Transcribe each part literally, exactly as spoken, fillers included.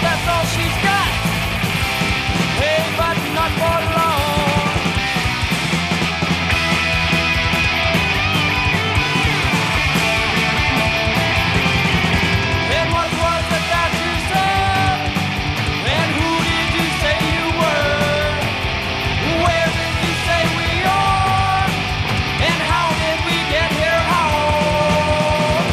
that's all she's got. Hey, but not for long. And what was it that you said? And who did you say you were? Where did you say we are? And how did we get here home?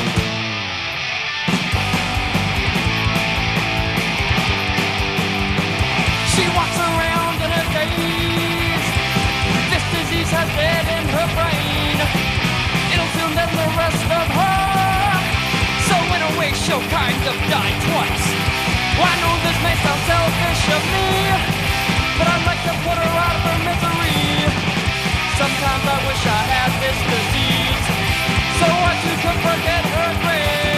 She walks around in a daze. This disease has dead in her brain. It'll soon end the rest of her. So in a way she'll kind of die twice. Well, I know this may sound selfish of me, but I'd like to put her out of her misery. Sometimes I wish I had this disease, so I too could forget her grave.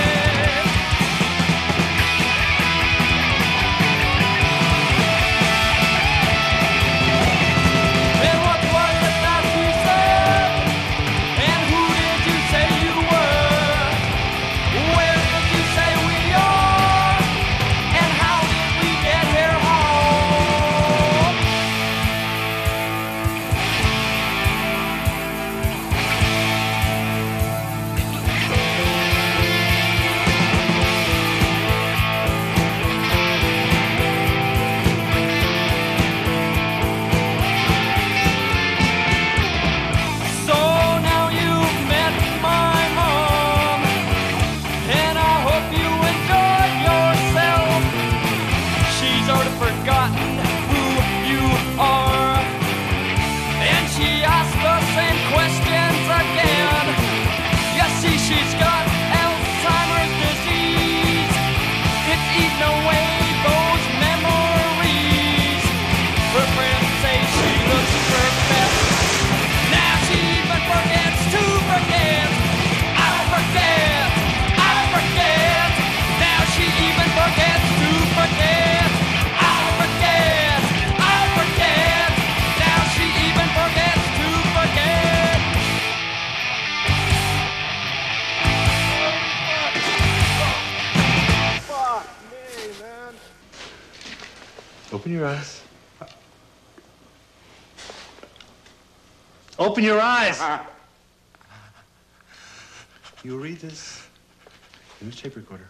And what was it that you said? And who did you say you were? Where did you say we are? And how did we get here home? So now you've met my mom, and I hope you enjoyed yourself. She's already forgotten who you are, and she asked the same questions again. You see, she's got Alzheimer's disease. It's eaten away those memories. Her friends say she looks her best. Now she even forgets to forget. I don't forget, I don't forget. Now she even forgets to forget. I don't forget, I don't forget. Now she even forgets to forget. Fuck me, man. Open your eyes. Open your eyes. You'll read this in the tape recorder.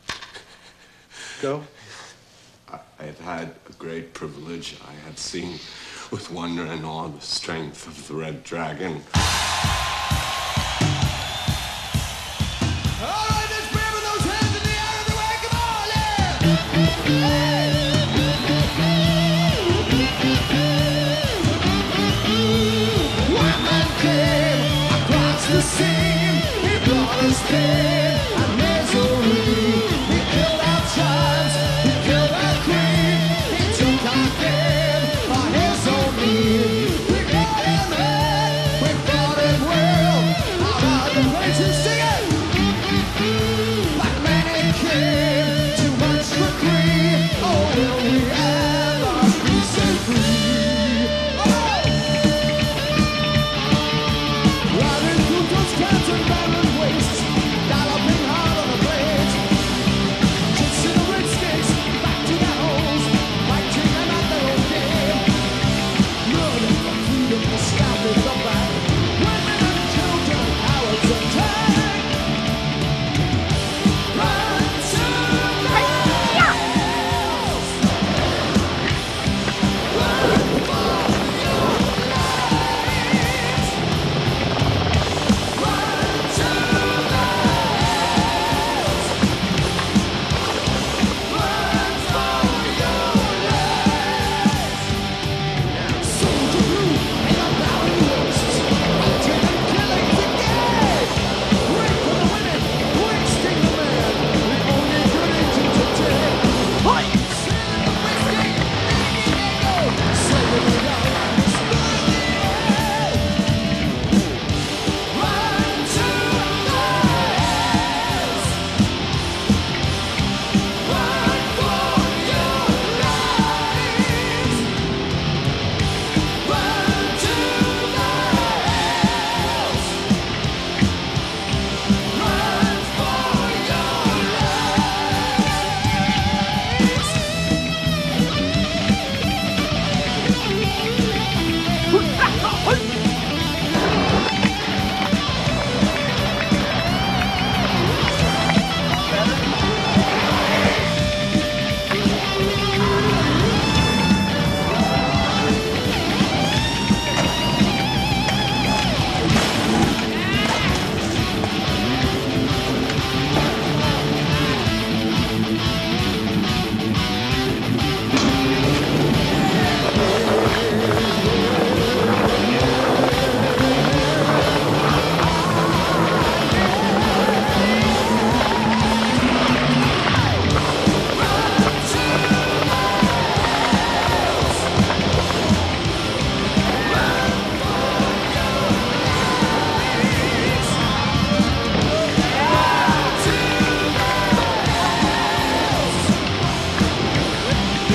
Go. I had had a great privilege. I had seen with wonder and awe the strength of the Red Dragon. All right, let's grab those hands in the air everywhere. Come on, yeah! One man came across the scene. He brought us pain and misery. He killed our chance, he killed our queen. He took our game for his own need. We got him in, we got him well. Out of the place and sing it. Black man he came, too much for greed.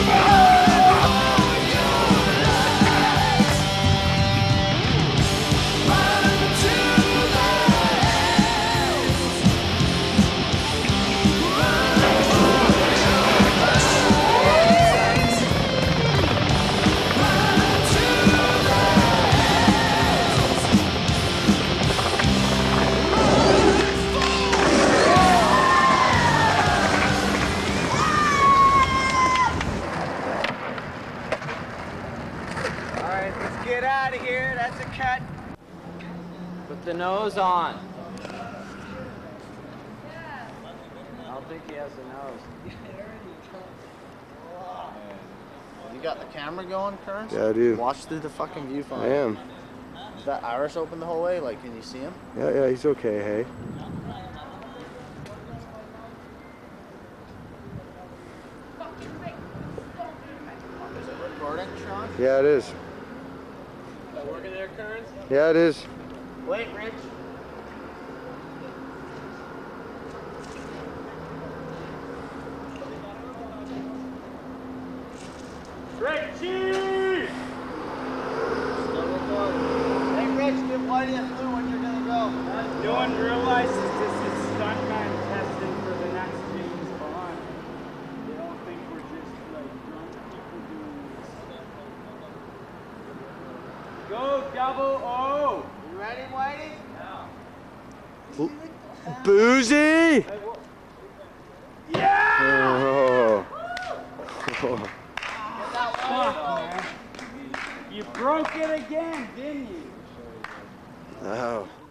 Alright, let's get out of here. That's a cut. Put the nose on. I don't think he has a nose. You got the camera going, Kearns? Yeah, I do. Watch through the fucking viewfinder. I am. Is that Irish open the whole way? Like, can you see him? Yeah, yeah, he's okay, hey. Is it recording, Sean? Yeah, it is. Is that working there, Kearns? Yeah, it is. Wait, Rich. Richie! Still recording. Hey, Rich, give Whitey a clue when you're gonna go. No one realizes this is stuntman testing for the next James Bond. They don't think we're just like drunk people doing this. Go double O! You ready, Whitey? Boozy! Yeah! Oh. Fuck, man. You broke it again, didn't you? Oh.